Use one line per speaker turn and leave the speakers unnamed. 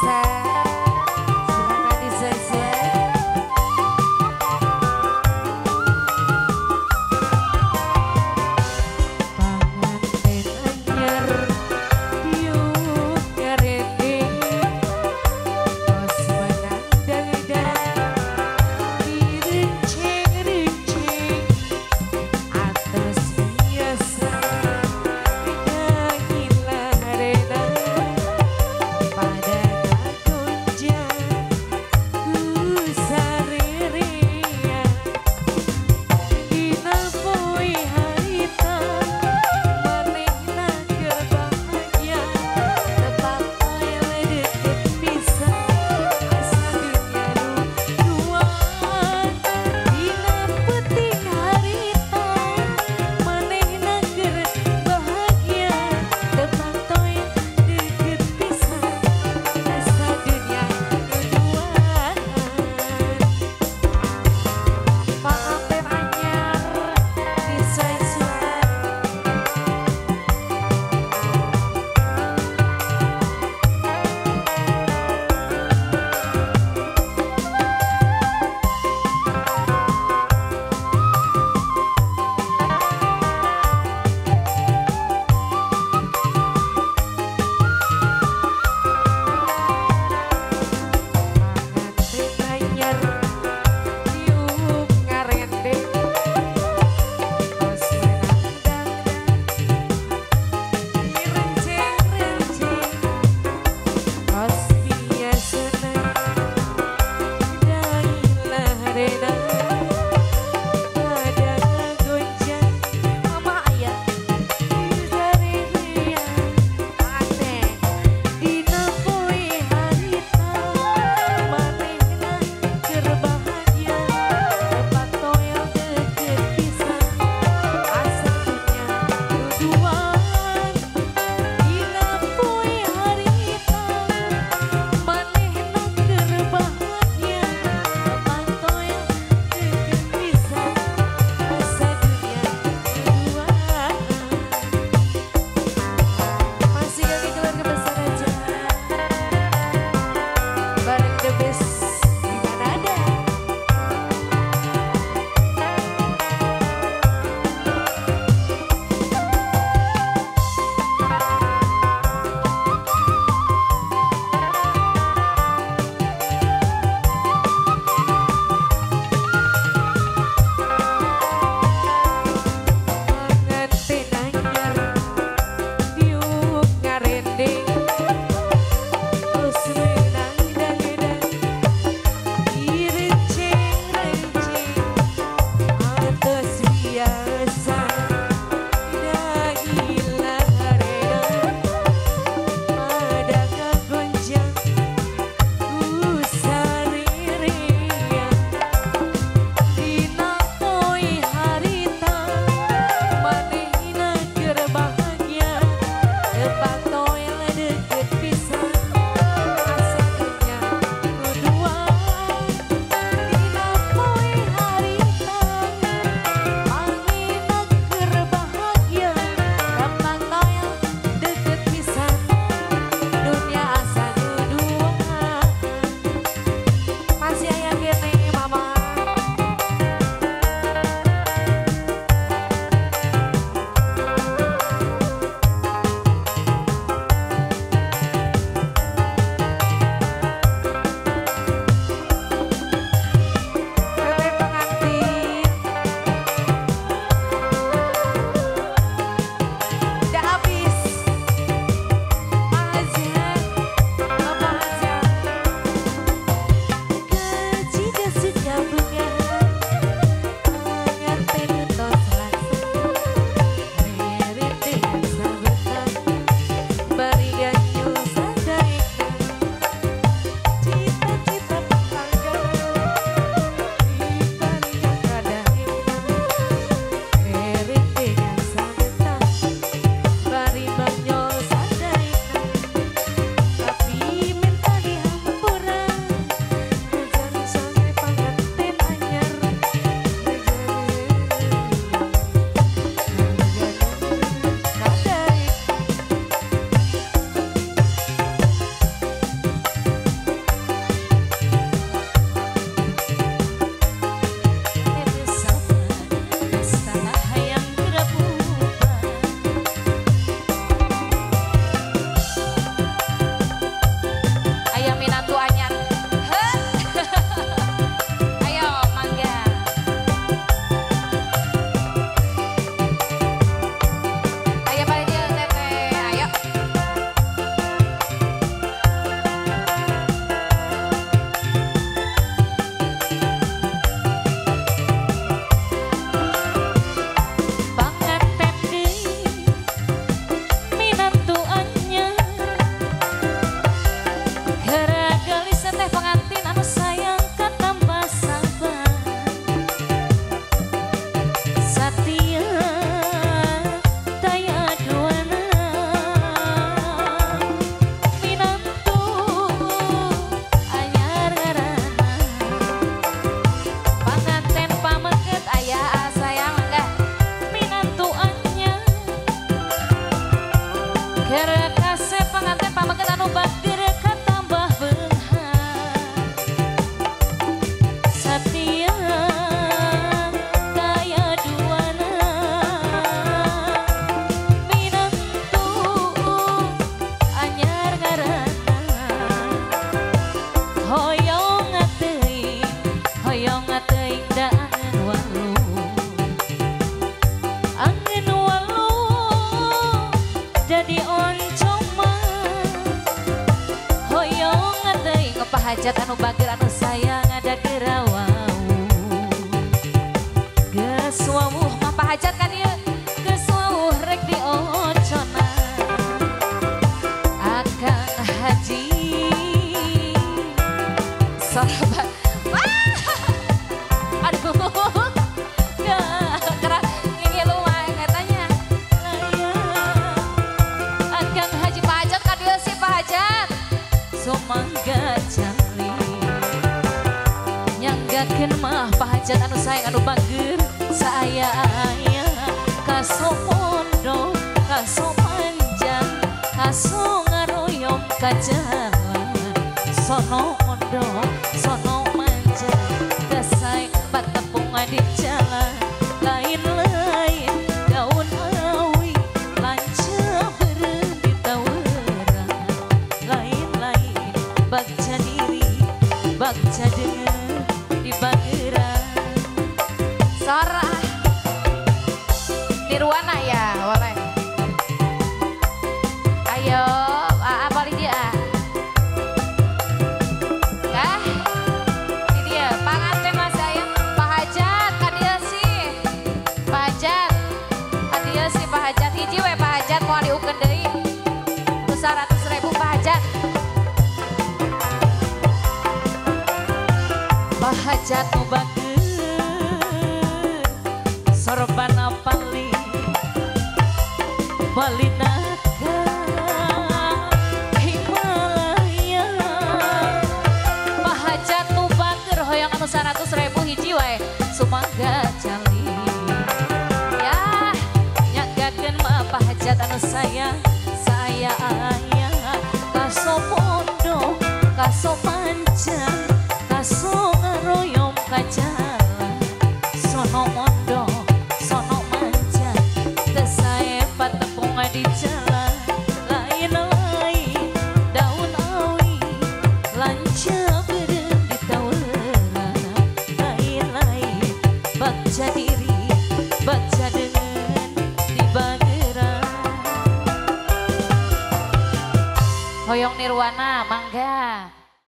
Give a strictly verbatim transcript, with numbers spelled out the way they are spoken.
Pada pahajat anu bagir anu sayang ada gerawau geus wawuh mah pahajat kan ieu geus wawuh rek diocona Akang Haji sahabat wah aduh gerak ngilu wae katanya Akang Haji pahajat ka dieu si pahajat sumangga jali nyanggakeun mah pahajat anu sayang anu bageur saya aya kaso pondok kaso panjang kaso ngaroyom ka jalan sono pondok sono manjang dasai patepung di jalan lain-lain daun awi lanca beureum di taweran lain-lain bagja diri bagja deungeun di bageuran sora Nirwana ya boleh ayo aa balik dia ah ini dia panganten mas sayang pahajat kadia sih pahajat kadia sih pahajat hiji we pahajat mau diukeun deui ku seratus ribu pahajat pahajat nu bageur sorbana paling balina ka Himalaya pahajat nu bageur hoyong anu seratus ribu hiji wae sumangga jali ya nyanggakeun mah pahajat anu sayang saya aya kaso pondok kaso panjang kaso ngaroyom ka jalan sono mondok sono manjang teu sae patepung di jalan lain-lain daun awi lanca beureum di taweran lain-lain bagja diri bagja deungeun di bageuran hoyong Nirwana mangga